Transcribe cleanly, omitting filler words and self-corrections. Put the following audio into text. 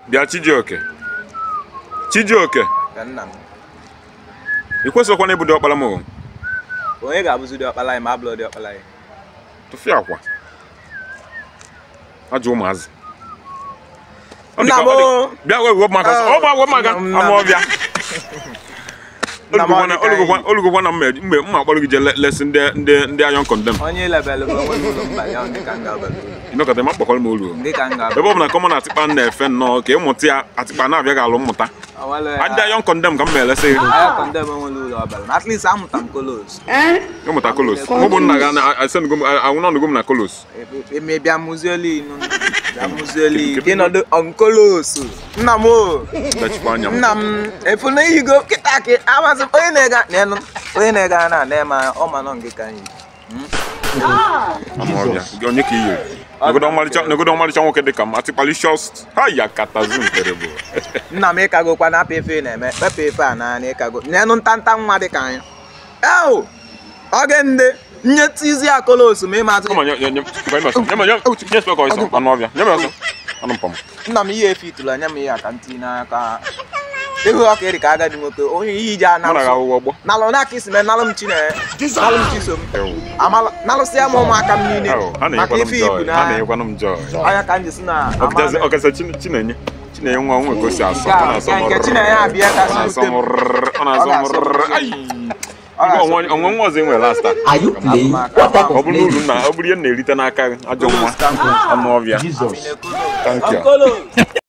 Bịa Chijioke. Chijioke. Nna m. I kwesịkwa na ebudo ọkpala m. Onye ga-abụzi dị ọkpala ma abụlọ dị ọkpala. Tụfịa akwa. Ajụ ụmụazị. Nna m. Bịa wee maka ama ọbịa. Olugokwa na mgbe mma akpọrọ gị je lesi ndị ayon condemn. Onye lebelụ bụ onwe ụlọ mba ya ndị ka nga belụ. Ịnọkọta ma kpọkọrọ m olu. Ndị ka nga. Ebe ọ bụ na kọmọn atịkpa na-efe nnọọ ka ịmụta ya atịkpa na-abịa ga-alụ mmụta. Ndị ayon condemn ka m na-elesi. Ayon condemn onwere ụlọ ọbara. At least amụta m kolos. Ịmụta kolos. Mụ bụ nna gị anwụnọnụgo m na kolos. Eme bịa muzioli inu. Bịa muzioli. Gị nọdụ onkolos. Nna m o. Nna m efu na ihigo kịta ka amasị onye na-ega n'elu onye na-ega na na-eme ọma nọ nke ka anyị. Onye ka iyo negodo ọmalịcha nwoke dị ka m atịkpalicious ha ya katazun terrible. Nna m ịkagokwa na apị efe na-eme pepe efe a na ịkago n'elu ntanta nwa dị ka anyị. Oge ndị nye tizi akolos ma ịmazị nna m ihe efe itụrụ anya m ihe aka ntị n'aka ihu ọka eri ka agadi nwoke onye ihe iji nalụ na aka isi mee nalụ m chisom nalụsịa m ụmụaka m niile maka ife ibu na anya ka m jisi na Chinenye nwa nwe ka o si asọ nke Chinenye abịa ka onwe nwa ọzọ enwe lasta ọ bụrụ uru na ọ bụrụ ihe na-erite n'aka ajọ nwa anụ ọbịa. Thank you.